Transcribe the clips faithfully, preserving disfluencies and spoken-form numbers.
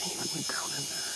even went down in there.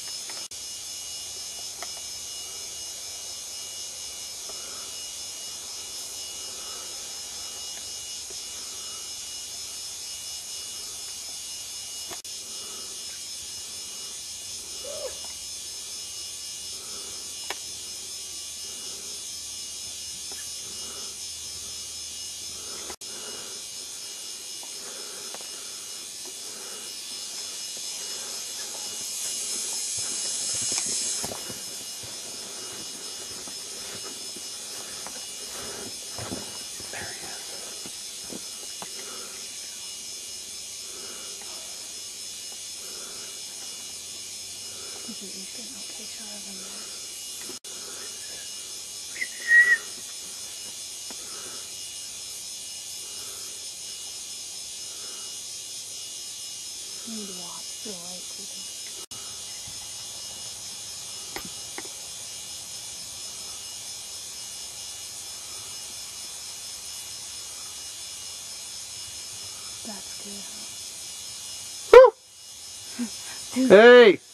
Did you get an okay shot of him there? You need to watch the light too. That's good, huh? Woo! Dude. Hey!